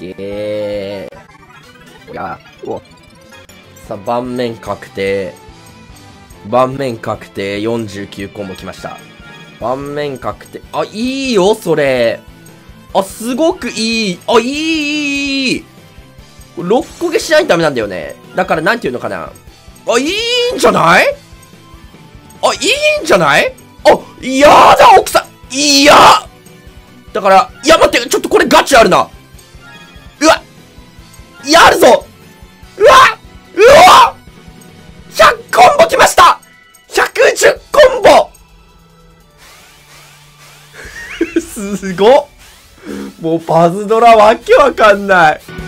げー。さあ、盤面確定。盤面確定49コンボ来ました。盤面確定。あ、いいよ、それ。あ、すごくいい。あ、いい。6個消しないとダメなんだよね。だから、なんていうのかな。あ、いいんじゃない？あ、いいんじゃない？あ、やだ、奥さん。いやだから、いや、待って、ちょっとこれガチあるな。うわやるぞうわ !100 コンボ来ました !110 コンボすごっもうパズドラわけわかんない。